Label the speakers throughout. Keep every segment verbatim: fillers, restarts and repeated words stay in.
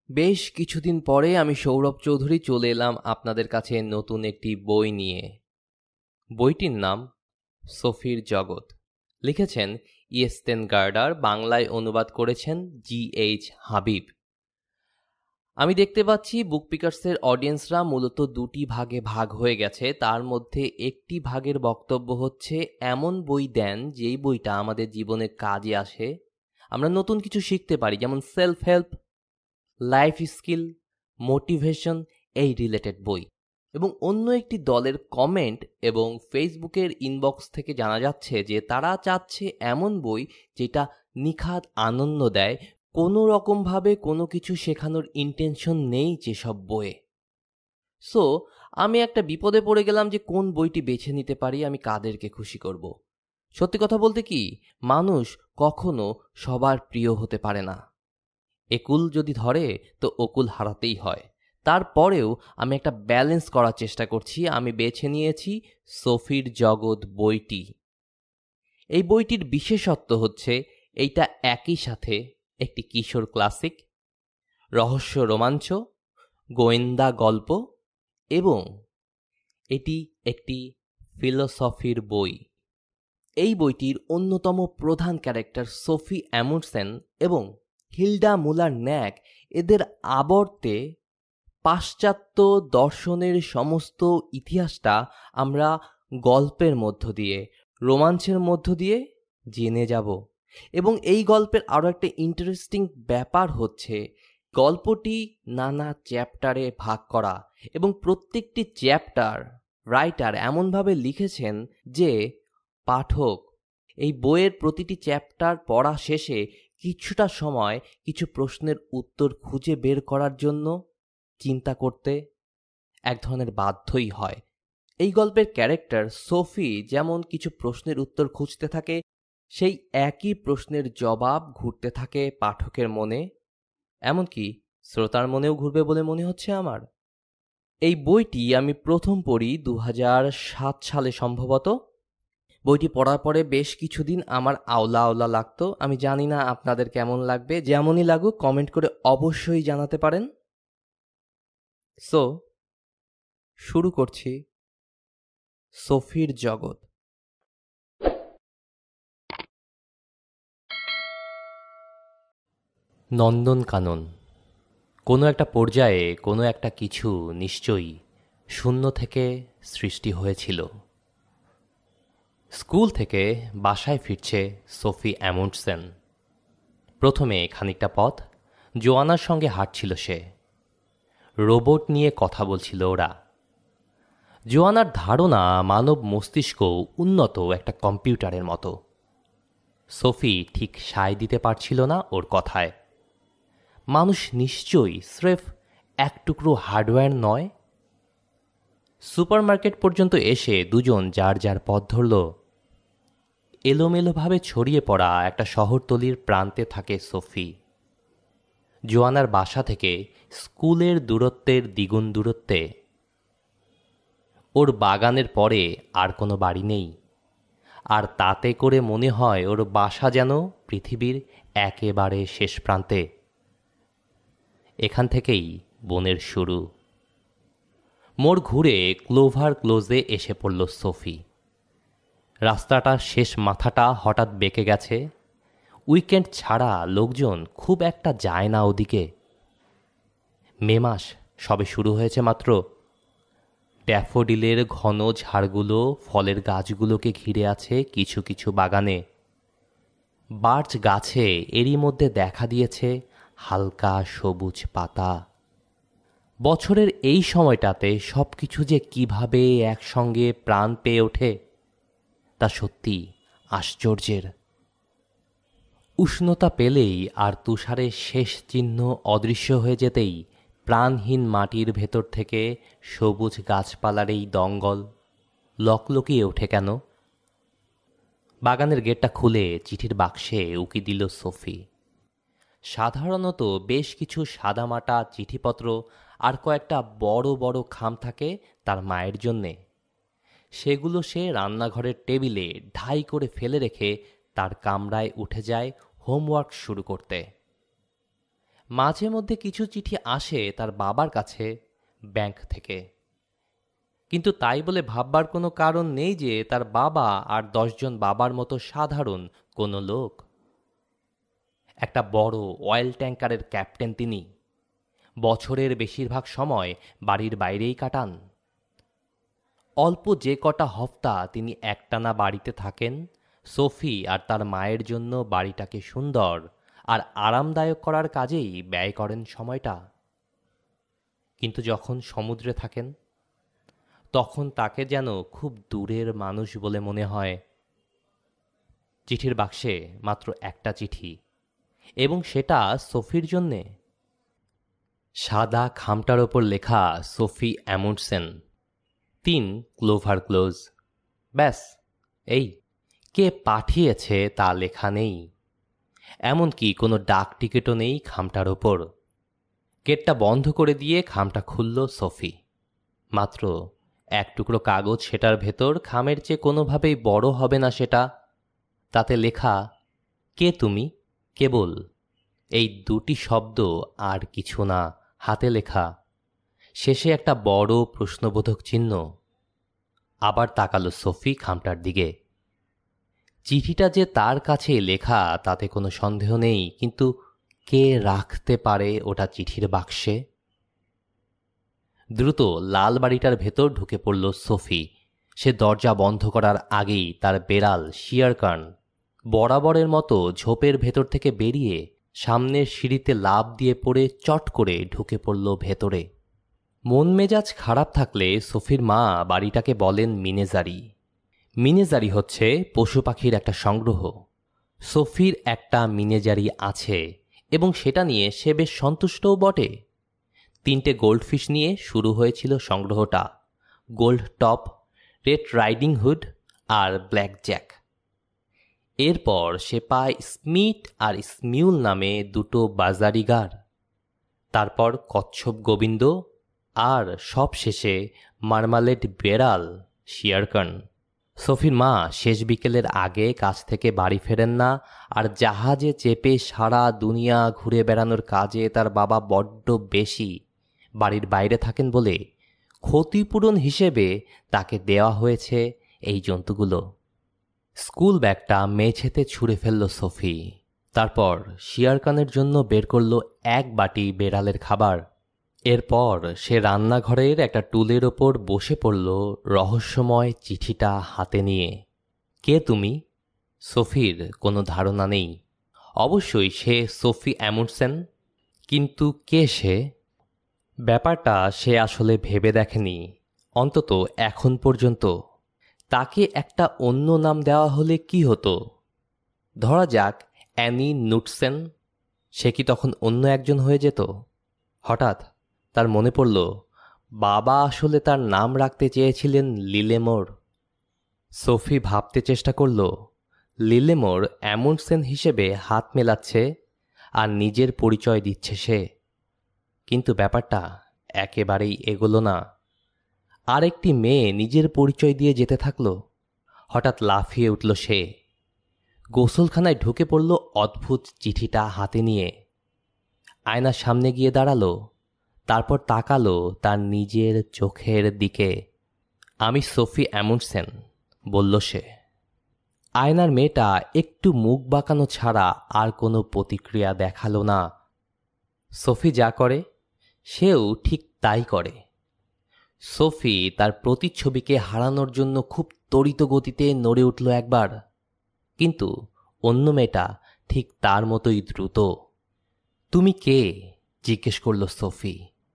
Speaker 1: বেশ কিছুদিন পরে আমি সৌরভ চৌধুরী চলে এলাম আপনাদের কাছে নতুন একটি বই নিয়ে। বইটির নাম সফির জগৎ। লিখেছেন জোস্টেইন গার্ডার, বাংলায় অনুবাদ করেছেন জি এইচ হাবিব। আমি দেখতে পাচ্ছি বুকপিকার্সের অডিয়েন্সরা মূলত দুটি ভাগে ভাগ হয়ে গেছে। তার মধ্যে একটি ভাগের বক্তব্য হচ্ছে এমন বই দেন যেই বইটা আমাদের জীবনে কাজে আসে, আমরা নতুন কিছু শিখতে পারি, যেমন self help, life skill, motivation, এই রিলেটেড বই। এবং অন্য একটি দলের কমেন্ট এবং ফেসবুকের ইনবক্স থেকে জানা যাচ্ছে যে তারা চাচ্ছে এমন বই যেটা নিখাত আনন্দ দেয়, কোনো রকমভাবে কোনো কিছু শেখানোর ইন্টেনশন নেই যেসব বইয়ে। সো আমি একটা বিপদে পড়ে গেলাম যে কোন বইটি বেছে নিতে পারি, আমি কাদেরকে খুশি করব। সত্যি কথা বলতে কি, মানুষ কখনো সবার প্রিয় হতে পারে না। একুল যদি ধরে তো অকুল হারাতেই হয়। তারপরেও আমি একটা ব্যালেন্স করার চেষ্টা করছি। আমি বেছে নিয়েছি সফির জগৎ বইটি। এই বইটির বিশেষত্ব হচ্ছে এইটা একই সাথে একটি কিশোর ক্লাসিক, রহস্য রোমাঞ্চ, গোয়েন্দা গল্প এবং এটি একটি ফিলোসফির বই। এই বইটির অন্যতম প্রধান ক্যারেক্টার সোফি অ্যামুন্ডসেন এবং হিল্ডা মুলার ন্যাক, এদের আবর্তে পাশ্চাত্য দর্শনের সমস্ত ইতিহাসটা আমরা গল্পের মধ্য দিয়ে, রোমাঞ্চের মধ্য দিয়ে জেনে যাব। এবং এই গল্পের আরও একটা ইন্টারেস্টিং ব্যাপার হচ্ছে গল্পটি নানা চ্যাপ্টারে ভাগ করা, এবং প্রত্যেকটি চ্যাপ্টার রাইটার এমনভাবে লিখেছেন যে পাঠক এই বইয়ের প্রতিটি চ্যাপ্টার পড়া শেষে কিছুটা সময় কিছু প্রশ্নের উত্তর খুঁজে বের করার জন্য চিন্তা করতে এক ধরনের বাধ্যই হয়। এই গল্পের ক্যারেক্টার সোফি যেমন কিছু প্রশ্নের উত্তর খুঁজতে থাকে, সেই একই প্রশ্নের জবাব ঘুরতে থাকে পাঠকের মনে, এমনকি শ্রোতার মনেও ঘুরবে বলে মনে হচ্ছে আমার। এই বইটি আমি প্রথম পড়ি দু হাজার সাত সালে সম্ভবত। বইটি পড়ার পরে বেশ কিছুদিন আমার আওলা আওলা লাগতো। আমি জানি না আপনাদের কেমন লাগবে, যেমনই লাগুক কমেন্ট করে অবশ্যই জানাতে পারেন। সো শুরু করছি সফির জগৎ। নন্দনকানন। কোনো একটা পর্যায়ে কোনো একটা কিছু নিশ্চয়ই শূন্য থেকে সৃষ্টি হয়েছিল। স্কুল থেকে বাসায় ফিরছে সোফি অ্যামুন্ডসেন। প্রথমে খানিকটা পথ জোয়ানার সঙ্গে হাঁটছিল সে। রোবট নিয়ে কথা বলছিল ওরা। জোয়ানার ধারণা মানব মস্তিষ্ক উন্নত একটা কম্পিউটারের মতো। সোফি ঠিক সায় দিতে পারছিল না ওর কথায়। মানুষ নিশ্চয়ই স্রেফ এক টুকরো হার্ডওয়্যার নয়। সুপারমার্কেট পর্যন্ত এসে দুজন যার যার পথ ধরল। এলোমেলোভাবে ছড়িয়ে পড়া একটা শহরতলির প্রান্তে থাকে সোফি। জোয়ানার বাসা থেকে স্কুলের দূরত্বের দ্বিগুণ দূরত্বে। ওর বাগানের পরে আর কোনো বাড়ি নেই, আর তাতে করে মনে হয় ওর বাসা যেন পৃথিবীর একেবারে শেষ প্রান্তে। এখান থেকেই বনের শুরু। মোড় ঘুরে ক্লোভার ক্লোজে এসে পড়ল সোফি। রাস্তাটার শেষ মাথাটা হঠাৎ বেঁকে গেছে। উইকেন্ড ছাড়া লোকজন খুব একটা যায় না ওদিকে। মে মাস সবে শুরু হয়েছে মাত্র। ড্যাফোডিলের ঘন ঝাড়গুলো ফলের গাছগুলোকে ঘিরে আছে কিছু কিছু বাগানে। বার্চ গাছে এরই মধ্যে দেখা দিয়েছে হালকা সবুজ পাতা। বছরের এই সময়টাতে সব কিছু যে কিভাবে একসঙ্গে প্রাণ পেয়ে ওঠে তা সত্যি আশ্চর্যের। উষ্ণতা পেলেই আর তুষারের শেষ চিহ্ন অদৃশ্য হয়ে যেতেই প্রাণহীন মাটির ভেতর থেকে সবুজ গাছপালার এই দঙ্গল লকলকিয়ে ওঠে কেন? বাগানের গেটটা খুলে চিঠির বাক্সে উকি দিল সোফি। সাধারণত বেশ কিছু সাদামাটা চিঠিপত্র আর কয়েকটা বড় বড় খাম থাকে তার মায়ের জন্যে। সেগুলো সে রান্নাঘরের টেবিলে ঢাই করে ফেলে রেখে তার কামরায় উঠে যায় হোমওয়ার্ক শুরু করতে। মাঝে মধ্যে কিছু চিঠি আসে তার বাবার কাছে ব্যাংক থেকে, কিন্তু তাই বলে ভাববার কোনো কারণ নেই যে তার বাবা আর দশজন বাবার মতো সাধারণ কোনো লোক। একটা বড় অয়েল ট্যাঙ্কারের ক্যাপ্টেন তিনি। বছরের বেশিরভাগ সময় বাড়ির বাইরেই কাটান। অল্প যে কটা হপ্তা তিনি একটানা বাড়িতে থাকেন, সোফি আর তার মায়ের জন্য বাড়িটাকে সুন্দর আর আরামদায়ক করার কাজেই ব্যয় করেন সময়টা। কিন্তু যখন সমুদ্রে থাকেন, তখন তাকে যেন খুব দূরের মানুষ বলে মনে হয়। চিঠির বাক্সে মাত্র একটা চিঠি, এবং সেটা সোফির জন্যে। সাদা খামটার ওপর লেখা সোফি অ্যামুন্ডসেন, তিন ক্লোভার ক্লোজ। ব্যাস, এই। কে পাঠিয়েছে তা লেখা নেই, এমনকি কোনো ডাক টিকিটও নেই খামটার ওপর। গেটটা বন্ধ করে দিয়ে খামটা খুলল সোফি। মাত্র এক টুকরো কাগজ সেটার ভেতর, খামের চেয়ে কোনোভাবেই বড় হবে না সেটা। তাতে লেখা, কে তুমি, কেবল। এই দুটি শব্দ, আর কিছু না। হাতে লেখা, শেষে একটা বড় প্রশ্নবোধক চিহ্ন। আবার তাকালো সোফি খামটার দিকে। চিঠিটা যে তার কাছে লেখা তাতে কোনো সন্দেহ নেই, কিন্তু কে রাখতে পারে ওটা চিঠির বাক্সে? দ্রুত লাল বাড়িটার ভেতর ঢুকে পড়ল সোফি। সে দরজা বন্ধ করার আগেই তার বেড়াল শিয়ারকান বরাবরের মতো ঝোপের ভেতর থেকে বেরিয়ে সামনের সিঁড়িতে লাফ দিয়ে পড়ে চট করে ঢুকে পড়ল ভেতরে। মন মেজাজ খারাপ থাকলে সোফির মা বাড়িটাকে বলেন মিনেজারি। মিনেজারি হচ্ছে পশু পাখির একটা সংগ্রহ। সোফির একটা মিনেজারি আছে, এবং সেটা নিয়ে সে বেশ সন্তুষ্টও বটে। তিনটে গোল্ডফিশ নিয়ে শুরু হয়েছিল সংগ্রহটা, gold top, red riding hood আর ব্ল্যাক জ্যাক। এরপর সে পায় স্মিট আর স্মিউল নামে দুটো বাজারিগার, তারপর কচ্ছপ গোবিন্দ, আর সব শেষে মার্মালেড বেড়াল শিয়ারকান। সোফির মা শেষ বিকেলের আগে কাজ থেকে বাড়ি ফেরেন না, আর জাহাজে চেপে সারা দুনিয়া ঘুরে বেড়ানোর কাজে তার বাবা বড্ড বেশি বাড়ির বাইরে থাকেন বলে ক্ষতিপূরণ হিসেবে তাকে দেওয়া হয়েছে এই জন্তুগুলো। স্কুল ব্যাগটা মেঝেতে ছুঁড়ে ফেলল সোফি। তারপর শিয়ারকানের জন্য বের করল এক বাটি বেড়ালের খাবার। এরপর সে রান্নাঘরের একটা টুলের ওপর বসে পড়ল রহস্যময় চিঠিটা হাতে নিয়ে। কে তুমি? সোফির কোনো ধারণা নেই। অবশ্যই সে সোফি অ্যামুন্ডসেন, কিন্তু কে সে? ব্যাপারটা সে আসলে ভেবে দেখেনি, অন্তত এখন পর্যন্ত। তাকে একটা অন্য নাম দেওয়া হলে কি হতো? ধরা যাক অ্যানি নুটসেন, সে কি তখন অন্য একজন হয়ে যেত? হঠাৎ তার মনে পড়ল, বাবা আসলে তার নাম রাখতে চেয়েছিলেন লিলেমোর। সোফি ভাবতে চেষ্টা করল, লিলেমোর অ্যামুন্ডসেন হিসেবে হাত মেলাচ্ছে আর নিজের পরিচয় দিচ্ছে সে। কিন্তু ব্যাপারটা একেবারেই এগোলো না। আর একটি মেয়ে নিজের পরিচয় দিয়ে যেতে থাকল। হঠাৎ লাফিয়ে উঠল সে। গোসলখানায় ঢুকে পড়ল অদ্ভুত চিঠিটা হাতে নিয়ে। আয়নার সামনে গিয়ে দাঁড়ালো, তারপর তাকালো তার নিজের চোখের দিকে। আমি সোফি অ্যামুন্ডসেন, বলল সে। আয়নার মেয়েটা একটু মুখ বাঁকানো ছাড়া আর কোনো প্রতিক্রিয়া দেখালো না। সোফি যা করে সেও ঠিক তাই করে। সোফি তার প্রতিচ্ছবিকে হারানোর জন্য খুব তড়িৎ গতিতে নড়ে উঠল একবার, কিন্তু অন্য মেয়েটা ঠিক তার মতোই দ্রুত। তুমি কে? জিজ্ঞেস করল সোফি।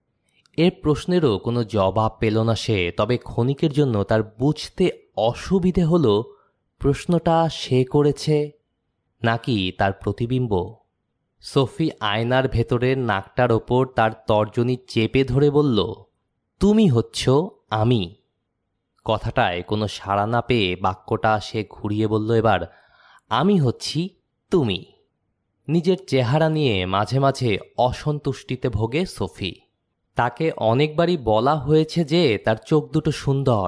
Speaker 1: এর প্রশ্নেরও কোনো জবাব পেল না সে। তবে ক্ষণিকের জন্য তার বুঝতে অসুবিধে হলো প্রশ্নটা সে করেছে নাকি তার প্রতিবিম্ব। সোফি আয়নার ভেতরের নাকটার ওপর তার তর্জনী চেপে ধরে বলল, তুমি হচ্ছ আমি। কথাটায় কোনো সাড়া না পেয়ে বাক্যটা সে ঘুরিয়ে বলল এবার, আমি হচ্ছি তুমি। নিজের চেহারা নিয়ে মাঝে মাঝে অসন্তুষ্টিতে ভোগে সোফি। তাকে অনেকবারই বলা হয়েছে যে তার চোখ দুটো সুন্দর,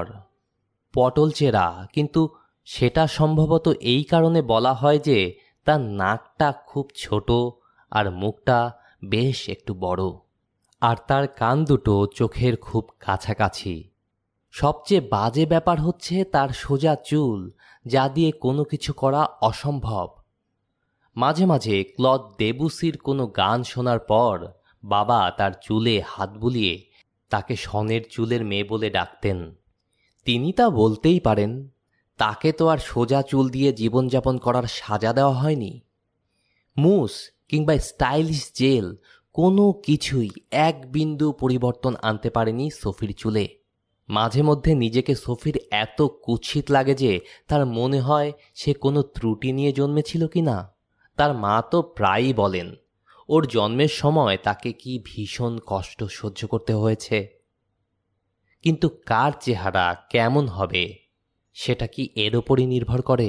Speaker 1: পটল চেরা, কিন্তু সেটা সম্ভবত এই কারণে বলা হয় যে তার নাকটা খুব ছোট আর মুখটা বেশ একটু বড়, আর তার কান দুটো চোখের খুব কাছাকাছি। সবচেয়ে বাজে ব্যাপার হচ্ছে তার সোজা চুল, যা দিয়ে কোনো কিছু করা অসম্ভব। মাঝে মাঝে ক্লদ দেবুসির কোনো গান শোনার পর বাবা তার চুলে হাত বুলিয়ে তাকে সনের চুলের মেয়ে বলে ডাকতেন। তিনি তা বলতেই পারেন, তাকে তো আর সোজা চুল দিয়ে জীবনযাপন করার সাজা দেওয়া হয়নি। মুস কিংবা স্টাইলিশ জেল কোনো কিছুই এক বিন্দু পরিবর্তন আনতে পারেনি সফির চুলে। মাঝে মধ্যে নিজেকে সফির এত কুৎসিত লাগে যে তার মনে হয় সে কোনো ত্রুটি নিয়ে জন্মেছিল কি না। তার মা তো প্রায়ই বলেন ওর জন্মের সময় তাকে কি ভীষণ কষ্ট সহ্য করতে হয়েছে। কিন্তু কার চেহারা কেমন হবে সেটা কি এর ওপরই নির্ভর করে?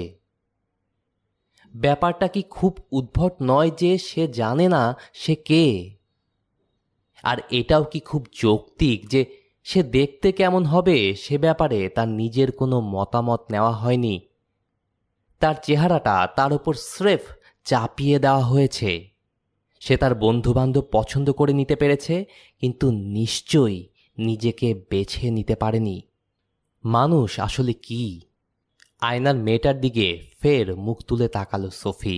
Speaker 1: ব্যাপারটা কি খুব উদ্ভট নয় যে সে জানে না সে কে? আর এটাও কি খুব যৌক্তিক যে সে দেখতে কেমন হবে সে ব্যাপারে তার নিজের কোনো মতামত নেওয়া হয়নি? তার চেহারাটা তার উপর স্রেফ চাপিয়ে দেওয়া হয়েছে। সে তার বন্ধুবান্ধব পছন্দ করে নিতে পেরেছে, কিন্তু নিশ্চয়ই নিজেকে বেছে নিতে পারেনি। মানুষ আসলে কি? আয়নার মেয়েটার দিকে ফের মুখ তুলে তাকালো সফি।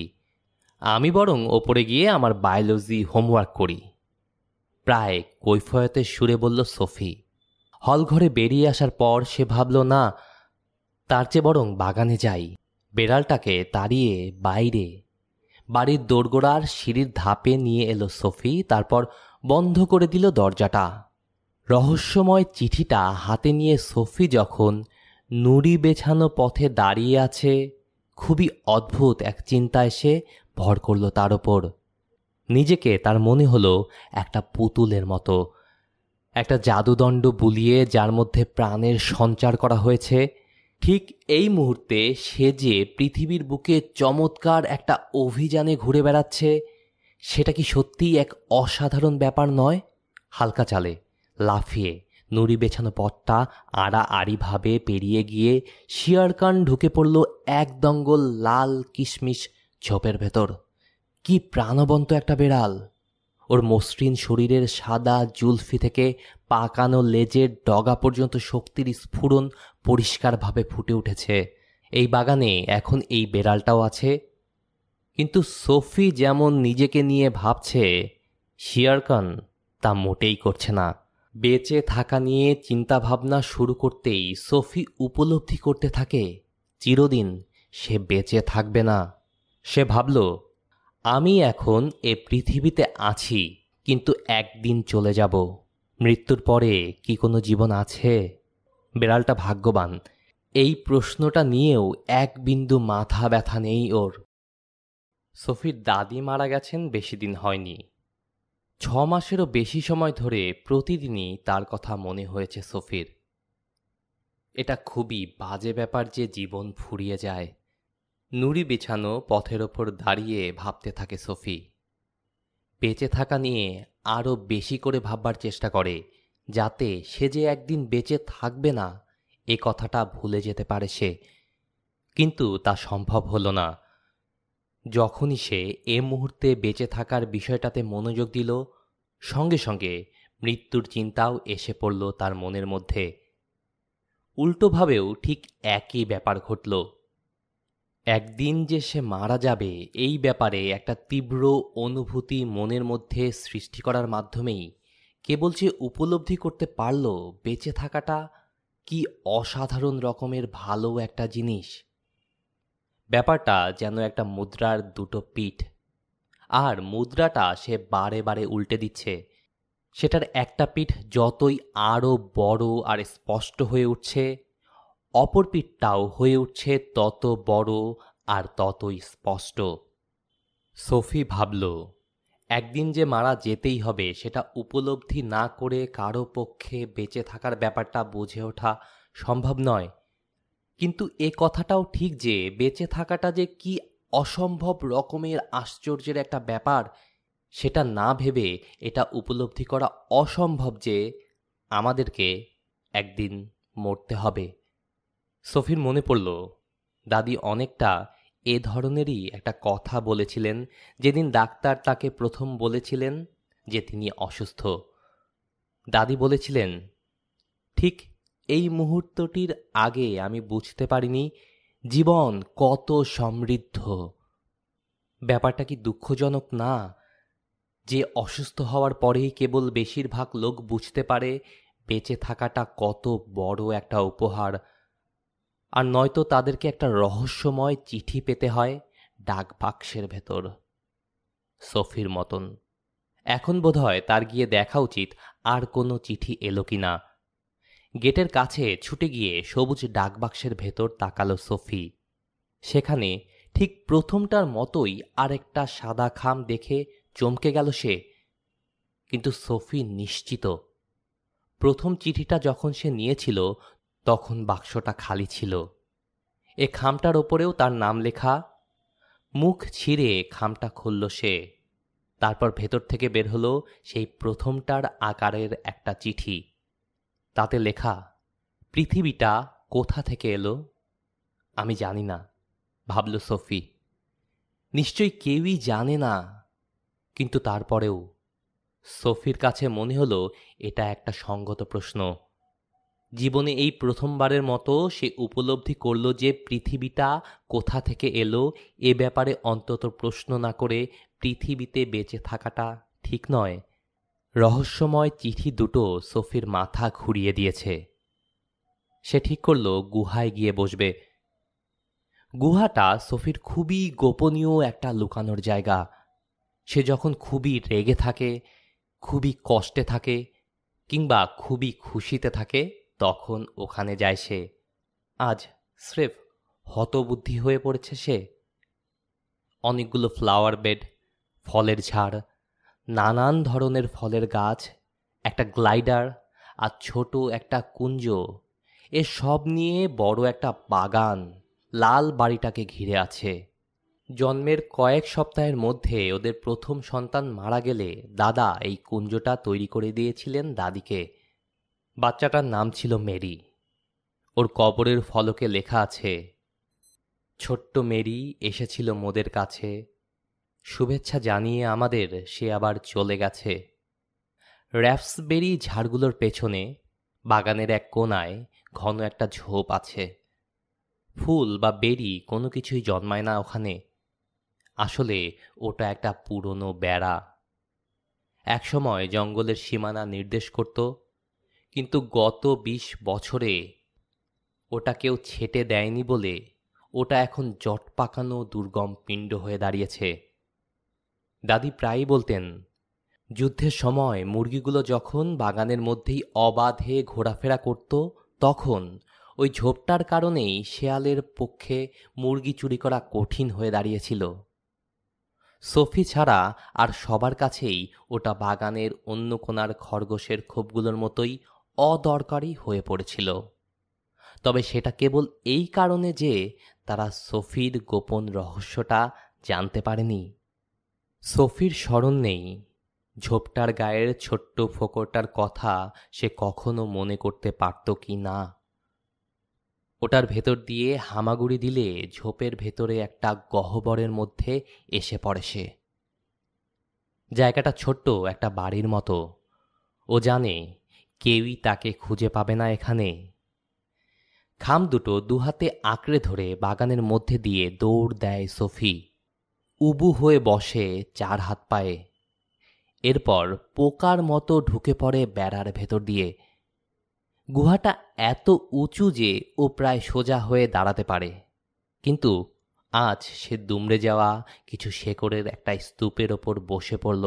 Speaker 1: আমি বরং ওপরে গিয়ে আমার বায়োলজি হোমওয়ার্ক করি, প্রায় কৈফয়তের সুরে বলল সফি। হলঘরে বেরিয়ে আসার পর সে ভাবল, না, তার চেয়ে বরং বাগানে যাই। বেড়ালটাকে তাড়িয়ে বাইরে বাড়ির দোরগোড়ার সিঁড়ির ধাপে নিয়ে এলো সফি, তারপর বন্ধ করে দিল দরজাটা। রহস্যময় চিঠিটা হাতে নিয়ে সফি যখন নুড়ি বেছানো পথে দাঁড়িয়ে আছে, খুবই অদ্ভুত এক চিন্তা এসে ভর করল তার ওপর। নিজেকে তার মনে হলো একটা পুতুলের মতো, একটা জাদুদণ্ড বুলিয়ে যার মধ্যে প্রাণের সঞ্চার করা হয়েছে। ঠিক এই মুহূর্তে সে যে পৃথিবীর বুকে চমৎকার একটা অভিযানে ঘুরে বেড়াচ্ছে, সেটা কি সত্যিই এক অসাধারণ ব্যাপার নয়? হালকা চালে লাফিয়ে নুড়ি বেছানো পথটা আড়াআড়িভাবে পেরিয়ে গিয়ে শিয়ারকান ঢুকে পড়ল এক দঙ্গল লাল কিশমিশ ঝোপের ভেতর। কি প্রাণবন্ত একটা বেড়াল! ওর মসৃণ শরীরের সাদা জুলফি থেকে পাকানো লেজের ডগা পর্যন্ত শক্তির স্ফুরণ পরিষ্কারভাবে ফুটে উঠেছে। এই বাগানে এখন এই বেড়ালটাও আছে। কিন্তু সফি যেমন নিজেকে নিয়ে ভাবছে, শিয়ারকান তা মোটেই করছে না। বেঁচে থাকা নিয়ে চিন্তাভাবনা শুরু করতেই সফি উপলব্ধি করতে থাকে চিরদিন সে বেঁচে থাকবে না। সে ভাবল, আমি এখন এ পৃথিবীতে আছি, কিন্তু একদিন চলে যাব। মৃত্যুর পরে কি কোনো জীবন আছে? বেড়ালটা ভাগ্যবান, এই প্রশ্নটা নিয়েও এক বিন্দু মাথা ব্যথা নেই ওর। সফির দাদি মারা গেছেন বেশি দিন হয়নি। ছ মাসেরও বেশি সময় ধরে প্রতিদিনই তার কথা মনে হয়েছে সফির। এটা খুবই বাজে ব্যাপার যে জীবন ফুরিয়ে যায়। নুড়ি বিছানো পথের ওপর দাঁড়িয়ে ভাবতে থাকে সফি। বেঁচে থাকা নিয়ে আরও বেশি করে ভাববার চেষ্টা করে, যাতে সে যে একদিন বেঁচে থাকবে না এ কথাটা ভুলে যেতে পারে সে। কিন্তু তা সম্ভব হলো না। যখনই সে এ মুহূর্তে বেঁচে থাকার বিষয়টাতে মনোযোগ দিল, সঙ্গে সঙ্গে মৃত্যুর চিন্তাও এসে পড়ল তার মনের মধ্যে। উল্টোভাবেও ঠিক একই ব্যাপার ঘটল। একদিন যে সে মারা যাবে এই ব্যাপারে একটা তীব্র অনুভূতি মনের মধ্যে সৃষ্টি করার মাধ্যমেই কেবল সে উপলব্ধি করতে পারল বেঁচে থাকাটা কি অসাধারণ রকমের ভালো একটা জিনিস। ব্যাপারটা যেন একটা মুদ্রার দুটো পিঠ, আর মুদ্রাটা সে বারে বারে উল্টে দিচ্ছে। সেটার একটা পিঠ যতই আরও বড় আর স্পষ্ট হয়ে উঠছে, অপর পিঠটাও হয়ে উঠছে তত বড় আর ততই স্পষ্ট। সফি ভাবল, একদিন যে মারা যেতেই হবে সেটা উপলব্ধি না করে কারো পক্ষে বেঁচে থাকার ব্যাপারটা বুঝে ওঠা সম্ভব নয়। কিন্তু এ কথাটাও ঠিক যে বেঁচে থাকাটা যে কি অসম্ভব রকমের আশ্চর্যের একটা ব্যাপার, সেটা না ভেবে এটা উপলব্ধি করা অসম্ভব যে আমাদেরকে একদিন মরতে হবে। সফির মনে পড়ল, দাদি অনেকটা এ ধরনেরই একটা কথা বলেছিলেন যেদিন ডাক্তার তাকে প্রথম বলেছিলেন যে তিনি অসুস্থ। দাদি বলেছিলেন, ঠিক এই মুহূর্তটির আগে আমি বুঝতে পারিনি জীবন কত সমৃদ্ধ। ব্যাপারটা কি দুঃখজনক না যে অসুস্থ হওয়ার পরেই কেবল বেশিরভাগ লোক বুঝতে পারে বেঁচে থাকাটা কত বড় একটা উপহার, আর নয়তো তাদেরকে একটা রহস্যময় চিঠি পেতে হয় ডাক বাক্সের ভেতর। সফির মতন। এখন বোধহয় তার গিয়ে দেখা উচিত আর কোনো চিঠি এলো কি না। গেটের কাছে ছুটে গিয়ে সবুজ ডাকবাক্সের ভেতর তাকালো সফি। সেখানে ঠিক প্রথমটার মতোই আরেকটা সাদা খাম দেখে চমকে গেল সে। কিন্তু সফি নিশ্চিত প্রথম চিঠিটা যখন সে নিয়েছিল তখন বাক্সটা খালি ছিল। এ খামটার ওপরেও তার নাম লেখা। মুখ ছিঁড়ে খামটা খুলল সে। তারপর ভেতর থেকে বের হলো সেই প্রথমটার আকারের একটা চিঠি। তাতে লেখা, পৃথিবীটা কোথা থেকে এলো আমি জানি না, ভাবল সফি। নিশ্চয়ই কেউই জানে না, কিন্তু তারপরেও সফির কাছে মনে হলো এটা একটা সঙ্গত প্রশ্ন। জীবনে এই প্রথমবারের মতো সে উপলব্ধি করল যে পৃথিবীটা কোথা থেকে এলো এ ব্যাপারে অন্তত প্রশ্ন না করে পৃথিবীতে বেঁচে থাকাটা ঠিক নয়। রহস্যময় চিঠি দুটো সফির মাথা ঘুরিয়ে দিয়েছে। সে ঠিক করল গুহায় গিয়ে বসবে। গুহাটা সফির খুবই গোপনীয় একটা লুকানোর জায়গা। সে যখন খুবই রেগে থাকে, খুবই কষ্টে থাকে, কিংবা খুবই খুশিতে থাকে, তখন ওখানে যায় সে। আজ স্রেফ হতবুদ্ধি হয়ে পড়েছে সে। অনেকগুলো ফ্লাওয়ার বেড, ফলের ঝাড়, নানান ধরনের ফলের গাছ, একটা গ্লাইডার আর ছোট একটা কুঞ্জ, এ সব নিয়ে বড় একটা বাগান লাল বাড়িটাকে ঘিরে আছে। জন্মের কয়েক সপ্তাহের মধ্যে ওদের প্রথম সন্তান মারা গেলে দাদা এই কুঞ্জটা তৈরি করে দিয়েছিলেন দাদিকে। বাচ্চাটার নাম ছিল মেরি। ওর কবরের ফলকে লেখা আছে, ছোট্ট মেরি এসেছিল মোদের কাছে, শুভেচ্ছা জানিয়ে আমাদের সে আবার চলে গেছে। র্যাপসবেরি ঝাড়গুলোর পেছনে বাগানের এক কোণায় ঘন একটা ঝোপ আছে। ফুল বা বেরি কোনো কিছুই জন্মায় না ওখানে। আসলে ওটা একটা পুরনো বেড়া। একসময় জঙ্গলের সীমানা নির্দেশ করত, কিন্তু গত বিশ বছরে ওটা কেউ ছেটে দেয়নি বলে ওটা এখন জট পাকানো দুর্গম পিণ্ড হয়ে দাঁড়িয়েছে। দাদি প্রায়ই বলতেন, যুদ্ধের সময় মুরগিগুলো যখন বাগানের মধ্যেই অবাধে ঘোরাফেরা করত, তখন ওই ঝোপটার কারণেই শেয়ালের পক্ষে মুরগি চুরি করা কঠিন হয়ে দাঁড়িয়েছিল। সফি ছাড়া আর সবার কাছেই ওটা বাগানের অন্য কোণার খরগোশের খোপগুলোর মতোই অদরকারি হয়ে পড়েছিল। তবে সেটা কেবল এই কারণে যে তারা সফির গোপন রহস্যটা জানতে পারেনি। সফির স্মরণ নেই ঝোপটার গায়ের ছোট্ট ফোকরটার কথা সে কখনো মনে করতে পারত কি না। ওটার ভেতর দিয়ে হামাগুড়ি দিলে ঝোপের ভেতরে একটা গহ্বরের মধ্যে এসে পড়ে সে। জায়গাটা ছোট্ট একটা বাড়ির মতো। ও জানে কেউই তাকে খুঁজে পাবে না এখানে। খাম দুটো দুহাতে আঁকড়ে ধরে বাগানের মধ্যে দিয়ে দৌড় দেয় সফি। উবু হয়ে বসে চার হাত পায়ে। এরপর পোকার মতো ঢুকে পড়ে বেড়ার ভেতর দিয়ে। গুহাটা এত উঁচু যে ও প্রায় সোজা হয়ে দাঁড়াতে পারে, কিন্তু আজ সে দুমড়ে যাওয়া কিছু শেকড়ের একটা স্তূপের ওপর বসে পড়ল।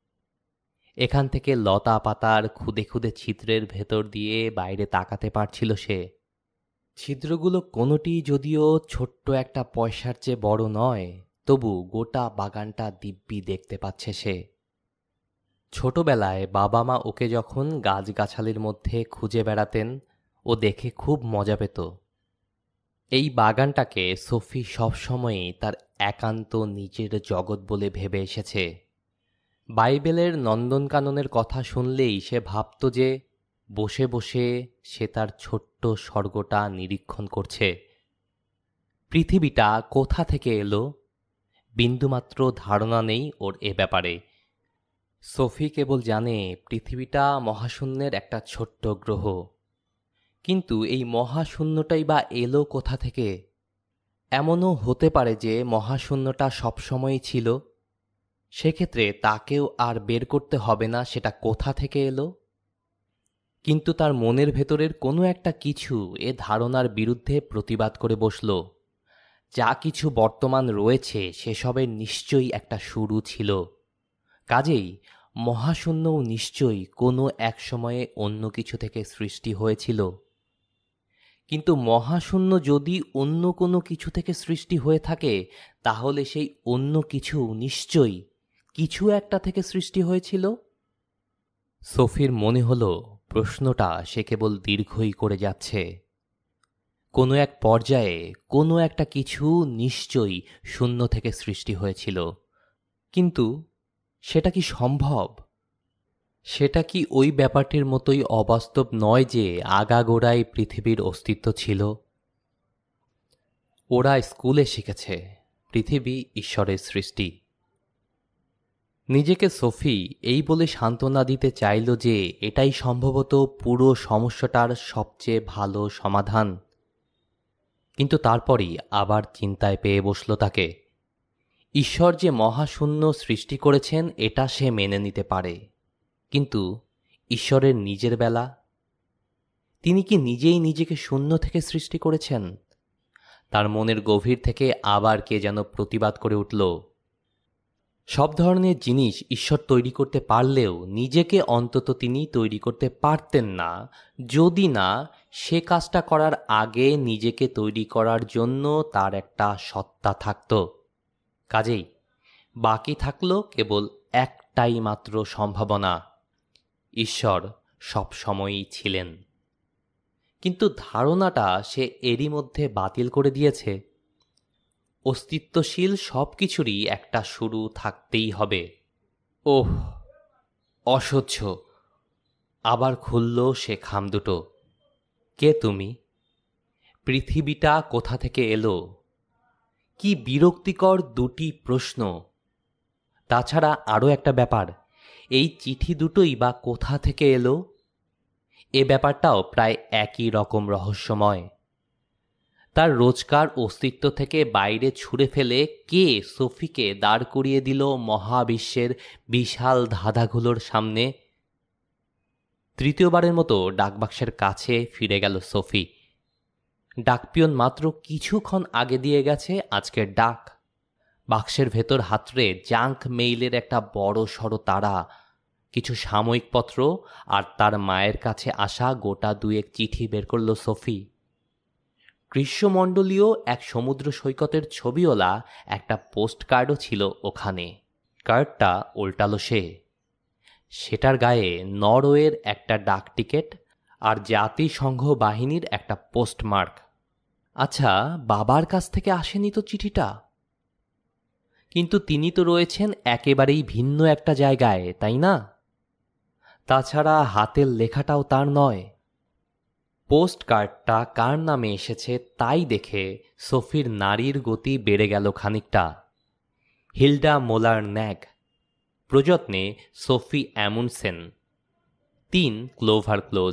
Speaker 1: এখান থেকে লতা পাতার খুদে খুদে ছিদ্রের ভেতর দিয়ে বাইরে তাকাতে পারছিল সে। ছিদ্রগুলো কোনোটি যদিও ছোট্ট একটা পয়সার চেয়ে বড় নয়, তবু গোটা বাগানটা দিব্যি দেখতে পাচ্ছে সে। ছোটবেলায় বাবা মা ওকে যখন গাছগাছালির মধ্যে খুঁজে বেড়াতেন, ও দেখে খুব মজা পেত। এই বাগানটাকে সফি সবসময়ই তার একান্ত নিজের জগৎ বলে ভেবে এসেছে। বাইবেলের নন্দনকাননের কথা শুনলেই সে ভাবত যে বসে বসে সে তার ছোট্ট স্বর্গটা নিরীক্ষণ করছে। পৃথিবীটা কোথা থেকে এলো বিন্দুমাত্র ধারণা নেই ওর এ ব্যাপারে। সোফি কেবল জানে পৃথিবীটা মহাশূন্যের একটা ছোট্ট গ্রহ, কিন্তু এই মহাশূন্যটাই বা এলো কোথা থেকে? এমনও হতে পারে যে মহাশূন্যটা সবসময়ই ছিল, সেক্ষেত্রে তাকেও আর বের করতে হবে না সেটা কোথা থেকে এলো। কিন্তু তার মনের ভেতরের কোনো একটা কিছু এ ধারণার বিরুদ্ধে প্রতিবাদ করে বসল। যা কিছু বর্তমান রয়েছে সেসবের নিশ্চয়ই একটা শুরু ছিল, কাজেই মহাশূন্যও নিশ্চয়ই কোনো এক সময়ে অন্য কিছু থেকে সৃষ্টি হয়েছিল। কিন্তু মহাশূন্য যদি অন্য কোনো কিছু থেকে সৃষ্টি হয়ে থাকে, তাহলে সেই অন্য কিছু নিশ্চয়ই কিছু একটা থেকে সৃষ্টি হয়েছিল। সোফির মনে হলো প্রশ্নটা সে কেবল দীর্ঘই করে যাচ্ছে। কোনো এক পর্যায়ে কোনো একটা কিছু নিশ্চয়ই শূন্য থেকে সৃষ্টি হয়েছিল, কিন্তু সেটা কি সম্ভব? সেটা কি ওই ব্যাপারটির মতোই অবাস্তব নয় যে আগাগোড়াই পৃথিবীর অস্তিত্ব ছিল? ওরা স্কুলে শিখেছে পৃথিবী ঈশ্বরের সৃষ্টি। নিজেকে সোফি এই বলে সান্ত্বনা দিতে চাইল যে এটাই সম্ভবত পুরো সমস্যাটার সবচেয়ে ভালো সমাধান, কিন্তু তারপরই আবার চিন্তায় পেয়ে বসল তাকে। ঈশ্বর যে মহাশূন্য সৃষ্টি করেছেন এটা সে মেনে নিতে পারে, কিন্তু ঈশ্বরের নিজের বেলা, তিনি কি নিজেই নিজেকে শূন্য থেকে সৃষ্টি করেছেন? তার মনের গভীর থেকে আবার কে যেন প্রতিবাদ করে উঠল। সব ধরনের জিনিস ঈশ্বর তৈরি করতে পারলেও নিজেকে অন্তত তিনি তৈরি করতে পারতেন না, যদি না সে কাজটা করার আগে নিজেকে তৈরি করার জন্য তার একটা সত্তা থাকত। কাজেই বাকি থাকলো কেবল একটাই মাত্র সম্ভাবনা, ঈশ্বর সব সময়ই ছিলেন। কিন্তু ধারণাটা সে এরই মধ্যে বাতিল করে দিয়েছে। অস্তিত্বশীল সব কিছুরই একটা শুরু থাকতেই হবে। ওহ, অসহ্য! আবার খুলল সে খাম দুটো। কে তুমি? পৃথিবীটা কোথা থেকে এলো? কি বিরক্তিকর দুটি প্রশ্ন! তাছাড়া আরও একটা ব্যাপার, এই চিঠি দুটোই বা কোথা থেকে এলো? এ ব্যাপারটাও প্রায় একই রকম রহস্যময়। তার রোজকার অস্তিত্ব থেকে বাইরে ছুঁড়ে ফেলে কে সোফিকে দাঁড় করিয়ে দিল মহাবিশ্বের বিশাল ধাঁধাগুলোর সামনে? তৃতীয়বারের মতো ডাকবাক্সের কাছে ফিরে গেল সোফি। ডাকপিয়ন মাত্র কিছুক্ষণ আগে দিয়ে গেছে আজকের ডাক। বাক্সের ভেতর হাতড়ে জাঙ্ক মেইলের একটা বড় সড়ো তাড়া, কিছু সাময়িক পত্র আর তার মায়ের কাছে আসা গোটা দুয়েক চিঠি বের করল সোফি। গ্রীষ্মমণ্ডলীয় এক সমুদ্র সৈকতের ছবিওয়ালা একটা পোস্ট কার্ডও ছিল ওখানে। কার্ডটা উল্টালো সে। সেটার গায়ে নরওয়ের একটা ডাক টিকেট আর জাতিসংঘ বাহিনীর একটা পোস্টমার্ক। আচ্ছা, বাবার কাছ থেকে আসেনি তো চিঠিটা? কিন্তু তিনি তো রয়েছেন একেবারেই ভিন্ন একটা জায়গায়, তাই না? তাছাড়া হাতের লেখাটাও তার নয়। পোস্ট কার্ডটা কার নামে এসেছে তাই দেখে সোফির নারীর গতি বেড়ে গেল খানিকটা। হিল্ডা মোলার ন্যাগ, প্রযত্নে সোফি অ্যামুনসেন, তিন ক্লোভার ক্লোজ।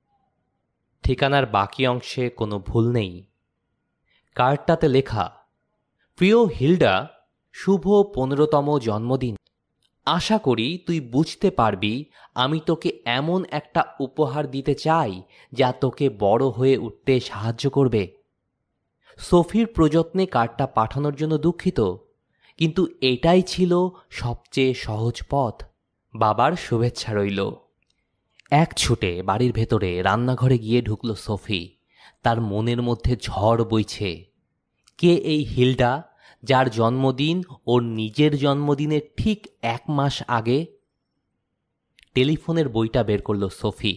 Speaker 1: ঠিকানার বাকি অংশে কোনো ভুল নেই। কার্ডটাতে লেখা, প্রিয় হিল্ডা, শুভ পনেরোতম জন্মদিন। আশা করি তুই বুঝতে পারবি আমি তোকে এমন একটা উপহার দিতে চাই যা তোকে বড় হয়ে উঠতে সাহায্য করবে। সোফির প্রযত্নে কার্ডটা পাঠানোর জন্য দুঃখিত, কিন্তু এটাই ছিল সবচেয়ে সহজ পথ। বাবার শুভেচ্ছা রইল। এক ছুটে বাড়ির ভেতরে রান্নাঘরে গিয়ে ঢুকল সোফি। তার মনের মধ্যে ঝড় বইছে। কে এই হিল্ডা, যার জন্মদিন ওর নিজের জন্মদিনের ঠিক এক মাস আগে? টেলিফোনের বইটা বের করল সোফি।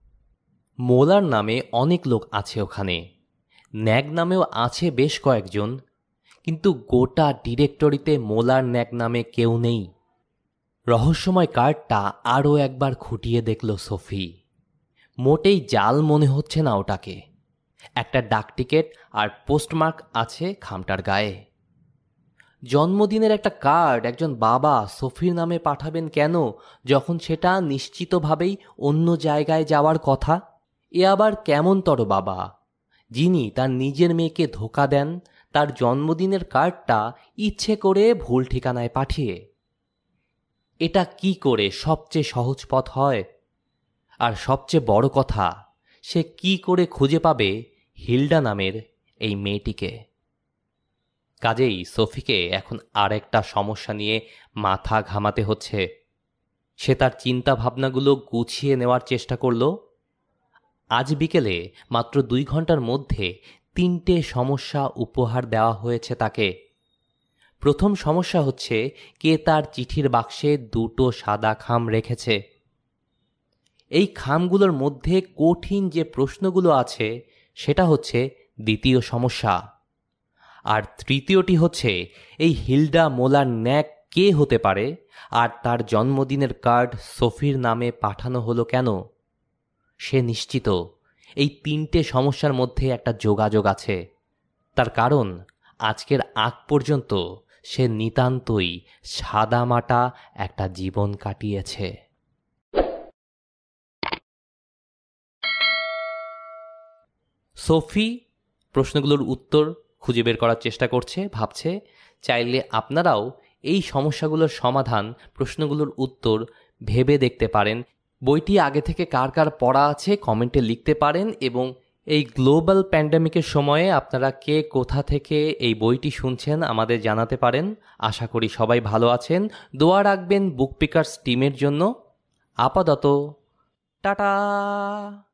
Speaker 1: মোলার নামে অনেক লোক আছে ওখানে, ন্যাগ নামেও আছে বেশ কয়েকজন, কিন্তু গোটা ডিরেক্টরিতে মোলার ন্যাগ নামে কেউ নেই। রহস্যময় কার্ডটা আরও একবার খুঁটিয়ে দেখল সোফি। মোটেই জাল মনে হচ্ছে না ওটাকে। একটা ডাক টিকেট আর পোস্টমার্ক আছে খামটার গায়ে। জন্মদিনের একটা কার্ড একজন বাবা সফির নামে পাঠাবেন কেন, যখন সেটা নিশ্চিতভাবেই অন্য জায়গায় যাওয়ার কথা? এ আবার কেমনতর বাবা, যিনি তার নিজের মেয়েকে ধোঁকা দেন তার জন্মদিনের কার্ডটা ইচ্ছে করে ভুল ঠিকানায় পাঠিয়ে? এটা কি করে সবচেয়ে সহজ পথ হয়? আর সবচেয়ে বড় কথা, সে কি করে খুঁজে পাবে হিল্ডা নামের এই মেয়েটিকে? কাজেই সোফিকে এখন আরেকটা সমস্যা নিয়ে মাথা ঘামাতে হচ্ছে। সে তার চিন্তা ভাবনাগুলো গুছিয়ে নেওয়ার চেষ্টা করল। আজ বিকেলে মাত্র দুই ঘন্টার মধ্যে তিনটে সমস্যা উপহার দেওয়া হয়েছে তাকে। প্রথম সমস্যা হচ্ছে, কে তার চিঠির বাক্সে দুটো সাদা খাম রেখেছে। এই খামগুলোর মধ্যে কঠিন যে প্রশ্নগুলো আছে সেটা হচ্ছে দ্বিতীয় সমস্যা। আর তৃতীয়টি হচ্ছে, এই হিল্ডা মোলার ন্যাক কে হতে পারে, আর তার জন্মদিনের কার্ড সোফির নামে পাঠানো হলো কেন? সে নিশ্চিত এই তিনটে সমস্যার মধ্যে একটা যোগাযোগ আছে। তার কারণ আজকের আগ পর্যন্ত সে নিতান্তই সাদামাটা একটা জীবন কাটিয়েছে। সোফি প্রশ্নগুলোর উত্তর খুঁজে বের করার চেষ্টা করছে, ভাবছে। চাইলে আপনারাও এই সমস্যাগুলোর সমাধান, প্রশ্নগুলোর উত্তর ভেবে দেখতে পারেন। বইটি আগে থেকে কার কার পড়া আছে কমেন্টে লিখতে পারেন, এবং এই গ্লোবাল প্যান্ডেমিকের সময়ে আপনারা কে কোথা থেকে এই বইটি শুনছেন আমাদের জানাতে পারেন। আশা করি সবাই ভালো আছেন। দোয়া রাখবেন বুক পিকার্স টিমের জন্য। আপাতত টাটা।